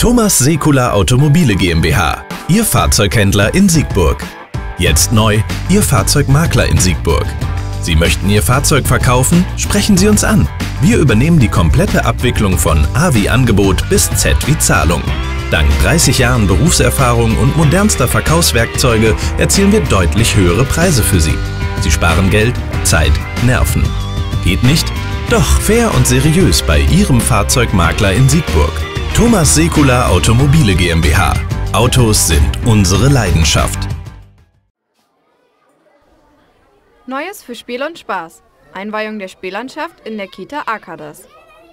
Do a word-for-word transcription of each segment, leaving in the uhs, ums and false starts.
Thomas Sekula Automobile GmbH, Ihr Fahrzeughändler in Siegburg. Jetzt neu, Ihr Fahrzeugmakler in Siegburg. Sie möchten Ihr Fahrzeug verkaufen? Sprechen Sie uns an. Wir übernehmen die komplette Abwicklung von A wie Angebot bis Z wie Zahlung. Dank dreißig Jahren Berufserfahrung und modernster Verkaufswerkzeuge erzielen wir deutlich höhere Preise für Sie. Sie sparen Geld, Zeit, Nerven. Geht nicht? Doch fair und seriös bei Ihrem Fahrzeugmakler in Siegburg. Thomas Sekula Automobile GmbH. Autos sind unsere Leidenschaft. Neues für Spiel und Spaß. Einweihung der Spiellandschaft in der Kita Arkadas.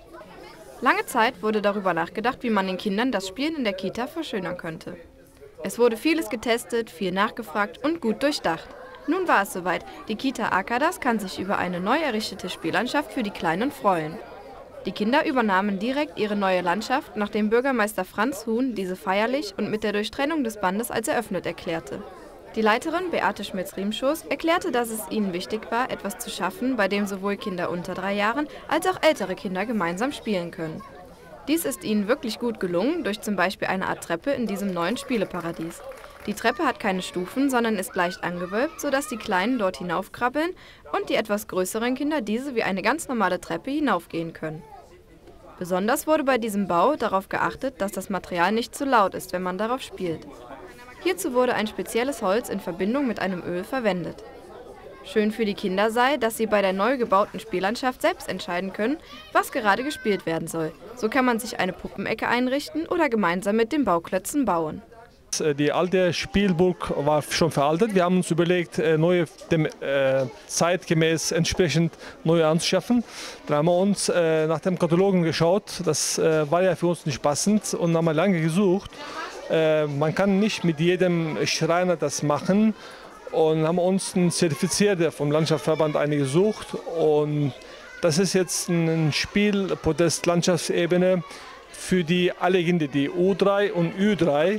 Lange Zeit wurde darüber nachgedacht, wie man den Kindern das Spielen in der Kita verschönern könnte. Es wurde vieles getestet, viel nachgefragt und gut durchdacht. Nun war es soweit. Die Kita Arkadas kann sich über eine neu errichtete Spiellandschaft für die Kleinen freuen. Die Kinder übernahmen direkt ihre neue Landschaft, nachdem Bürgermeister Franz Huhn diese feierlich und mit der Durchtrennung des Bandes als eröffnet erklärte. Die Leiterin Beate Schmitz-Riemschoß erklärte, dass es ihnen wichtig war, etwas zu schaffen, bei dem sowohl Kinder unter drei Jahren als auch ältere Kinder gemeinsam spielen können. Dies ist ihnen wirklich gut gelungen, durch zum Beispiel eine Art Treppe in diesem neuen Spieleparadies. Die Treppe hat keine Stufen, sondern ist leicht angewölbt, sodass die Kleinen dort hinaufkrabbeln und die etwas größeren Kinder diese wie eine ganz normale Treppe hinaufgehen können. Besonders wurde bei diesem Bau darauf geachtet, dass das Material nicht zu laut ist, wenn man darauf spielt. Hierzu wurde ein spezielles Holz in Verbindung mit einem Öl verwendet. Schön für die Kinder sei, dass sie bei der neu gebauten Spiellandschaft selbst entscheiden können, was gerade gespielt werden soll. So kann man sich eine Puppenecke einrichten oder gemeinsam mit den Bauklötzen bauen. Die alte Spielburg war schon veraltet. Wir haben uns überlegt, neue, dem äh, zeitgemäß entsprechend neue anzuschaffen. Da haben wir uns äh, nach dem Katalogen geschaut. Das äh, war ja für uns nicht passend und haben wir lange gesucht. Äh, man kann nicht mit jedem Schreiner das machen und haben uns einen Zertifizierten vom Landschaftsverband eine gesucht. Und das ist jetzt ein Spielpodest Landschaftsebene für die alle Kinder, die U drei und Ü drei.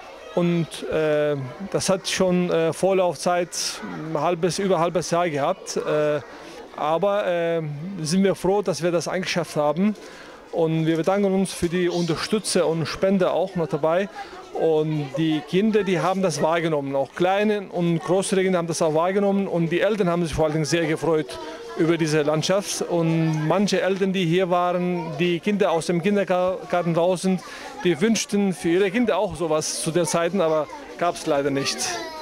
Und äh, das hat schon äh, Vorlaufzeit ein halbes, über ein halbes Jahr gehabt. Äh, aber äh, sind wir froh, dass wir das eingeschafft haben. Und wir bedanken uns für die Unterstützer und Spender auch noch dabei. Und die Kinder, die haben das wahrgenommen. Auch kleine und größere Kinder haben das auch wahrgenommen. Und die Eltern haben sich vor allem sehr gefreut über diese Landschaft. Und manche Eltern, die hier waren, die Kinder aus dem Kindergarten raus sind, die wünschten für ihre Kinder auch sowas zu der Zeit, aber gab es leider nicht.